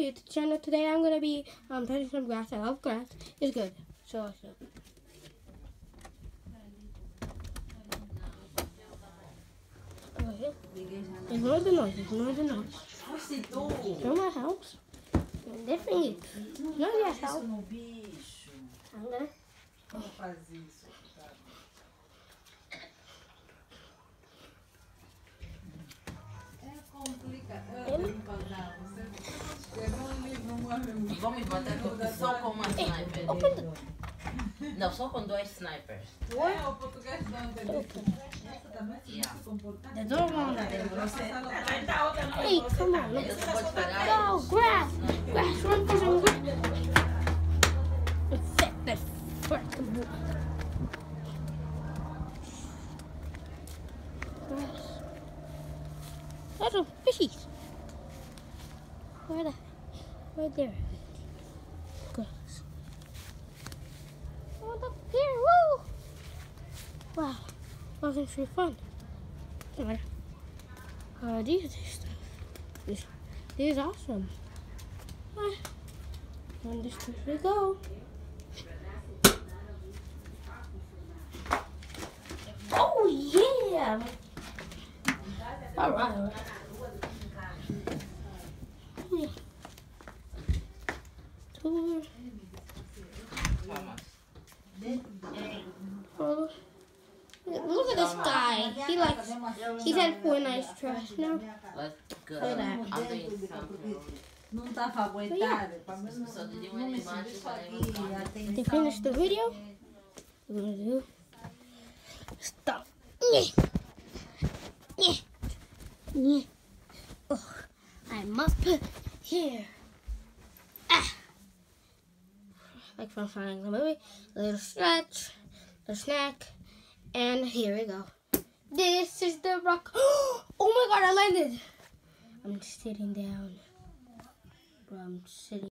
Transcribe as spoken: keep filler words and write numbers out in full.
YouTube channel. Today I'm gonna be um cutting some grass. I love grass. It's good. So so. Okay. Ignore the noise. Ignore the noise. Ignore my house. Different it. Not your house. I'm gonna. Vamos matar só com uma sniper. Não, só com dois snipers. What? É, o português não entendeu. Essa também se Yeah. comportar. The door won't let it. Hey, come on. Eles Let's podem parar. go. Grass. Grass. Run for some grass. Set the fucking book. Grass. That's some fishies. Where the? Right there. Grass. Oh, look here. Woo! Wow. That was actually fun. Alright. Uh, these are stuff. This, this is awesome. Ah. On this trip we go. Oh yeah! Alright. Yeah. Tour. Oh. Look at this guy. He likes. He's had four nice trash now. Let's go. Look at that. I'm doing something. Não está para aguentar. Só de uma imagem To finish the video, we're gonna do stop. Yeah. Yeah. Yeah. Oh, I'm up here. Ah. Like from finding the movie, a little stretch, a snack, and here we go. This is the rock. Oh my god, I landed. I'm sitting down. I'm sitting.